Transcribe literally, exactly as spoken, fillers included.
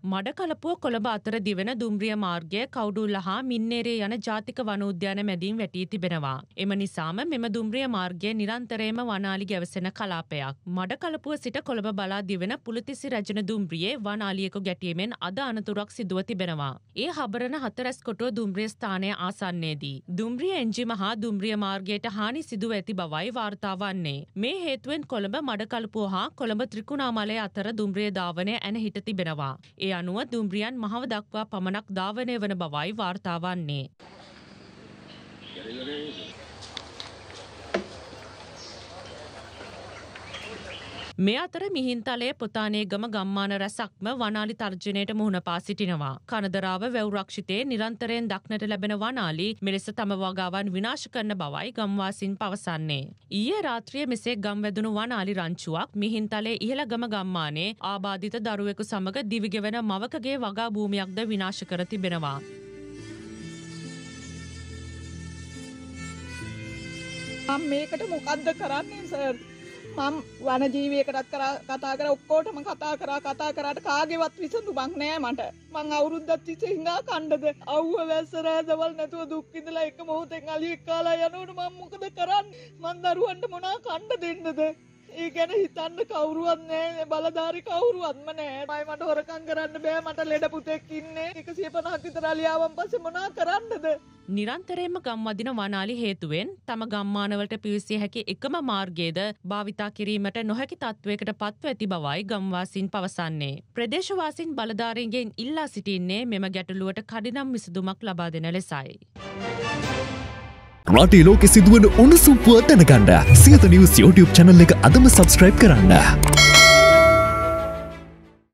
මඩකලපුව කොළඹ අතර දිවෙන දුම්රිය මාර්ගය කවුඩුල්ල හා මින්නේරේ යන ජාතික වනෝද්‍යාන මැදින් වැටී තිබෙනවා. එම නිසාම මෙම දුම්රිය මාර්ගය නිරන්තරයෙන්ම වනාලි ගැවසෙන කලාපයක්. මඩකලපුව සිට කොළඹ බලා දිවෙන පුලතිසි රැජන දුම්රියේ වනාලියෙකු ගැටීමෙන් අද අනතුරක් සිදුව තිබෙනවා. ඒ හබරන හතරැස් කොටුව දුම්රිය ස්ථානය ආසන්නයේදී. දුම්රිය එන්ජිම හා දුම්රිය මාර්ගයට හානි සිදුව ඇති බවයි වාර්තා වන්නේ. මේ හේතුවෙන් කොළඹ මඩකලපුව හා කොළඹ ත්‍රිකුණාමලය අතර දුම්රිය ධාවනය ඇන හිට තිබෙනවා. ඒ අනුව දුම්රියන් මහව දක්වා පමණක් ධාවනය වන බවයි වාර්තා වන්නේ. මේ අතර මිහින්තලයේ පොතානේගම ගම්මාන රැසක්ම වනාලි තර්ජනයට මුහුණ පා සිටිනවා. කනදරාව වැව් රක්ෂිතයේ නිරන්තරයෙන් දක්නට ලැබෙන වනාලි මෙලෙස තම වගාවන් විනාශ කරන බවයි ගම්වාසීන් පවසන්නේ. ඊයේ රාත්‍රියේ මෙසේ ගම් වැදුණු වනාලි රංචුවක් මිහින්තලයේ ඉහළගම ගම්මානයේ ආබාධිත දරුවෙකු සමග දිවිගෙවන මවකගේ වගා භූමියක්ද විනාශ කර තිබෙනවා. මම මේකට මොකද්ද කරන්නේ සර්? මම වනජීවියකටත් කතා කරා ඔක්කොටම කතා කරා කතා කරාට කාගේවත් විසඳුමක් නෑ මට. මං අවුරුද්දක් තිස්සේ හිඟා කණ්ඩද අවුව වැස්ස රෑදවල් නැතුව දුක් විඳලා එක මොහොතෙන් අලියෙක් කාලා යනකොට මම මොකද කරන්නේ? මං දරුවන්ට මොනවා කණ්ඩ දෙන්නද? ඒ ගැන හිතන්න කවුරුවත් නෑ, බලධාරි කවුරුවත්ම නෑ. මයි මට හොරකම් කරන්න බෑ, මට ලෙඩ පුතෙක් ඉන්නේ. එකසිය පනහක් විතර අලියාවන් පස්සේ මොනවා කරන්නද? නිරන්තරයෙන්ම ගම්වදින වනාලි හේතුවෙන් තම ගම්මානවලට පිවිසිය හැකි එකම මාර්ගයේද භාවිතා කිරීමට නොහැකි තත්වයකට පත්ව ඇති බවයි ගම්වාසීන් පවසන්නේ. ප්‍රදේශවාසීන් බලධාරීන්ගෙන් ඉල්ලා සිටින්නේ මෙම ගැටලුවට කඩිනම් විසඳුමක් ලබා දෙන ලෙසයි. රටේ ලෝකෙ සිදුවන උණුසුම් පුවත් දැනගන්න සියත නිවුස් YouTube channel එක අදම subscribe කරන්න.